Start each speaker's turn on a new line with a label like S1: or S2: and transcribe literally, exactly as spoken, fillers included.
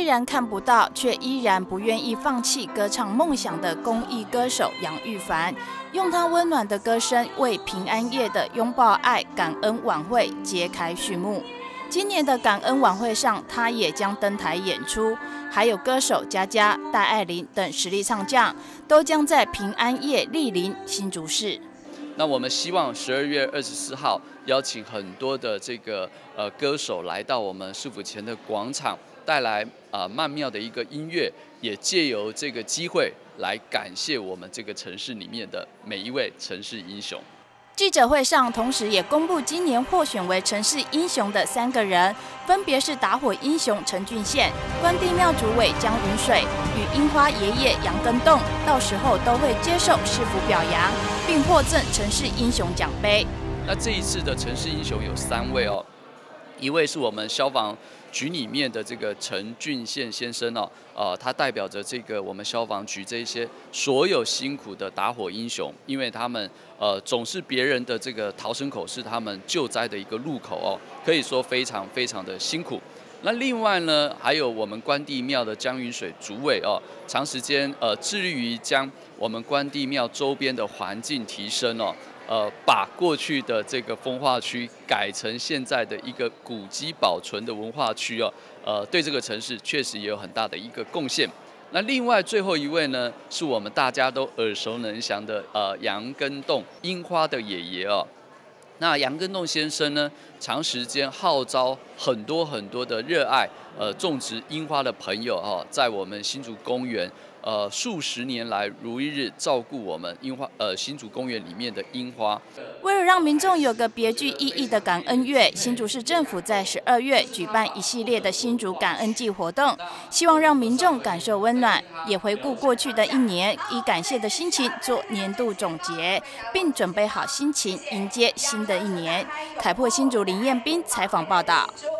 S1: 然看不到，却依然不愿意放弃歌唱梦想的公益歌手杨玉凡，用他温暖的歌声为平安夜的拥抱爱感恩晚会揭开序幕。今年的感恩晚会上，他也将登台演出，还有歌手佳佳、戴爱玲等实力唱将，都将在平安夜莅临新竹市。
S2: 那我们希望十二月二十四号邀请很多的这个呃歌手来到我们市府前的广场，带来啊、呃、曼妙的一个音乐，也借由这个机会来感谢我们这个城市里面的每一位城市英雄。
S1: 记者会上，同时也公布今年获选为城市英雄的三个人，分别是打火英雄陈俊宪、关帝庙主委江云水与樱花爷爷杨根栋，到时候都会接受市府表扬，并获赠城市英雄奖杯。
S2: 那这一次的城市英雄有三位哦，一位是我们消防局里面的这个陈俊宪先生哦，呃，他代表着这个我们消防局这些所有辛苦的打火英雄，因为他们呃总是别人的这个逃生口，是他们救灾的一个入口哦，可以说非常非常的辛苦。那另外呢，还有我们关帝庙的江云水主委哦，长时间呃致力于将我们关帝庙周边的环境提升哦。呃，把过去的这个风化区改成现在的一个古迹保存的文化区哦，呃，对这个城市确实也有很大的一个贡献。那另外最后一位呢，是我们大家都耳熟能详的呃杨根栋樱花的爷爷哦。那杨根栋先生呢，长时间号召很多很多的热爱呃种植樱花的朋友哦，在我们新竹公园。呃，数十年来如一日照顾我们樱花呃新竹公园里面的樱花。
S1: 为了让民众有个别具意义的感恩月，新竹市政府在十二月举办一系列的新竹感恩季活动，希望让民众感受温暖，也回顾过去的一年，以感谢的心情做年度总结，并准备好心情迎接新的一年。凯擘新竹林彦斌采访报道。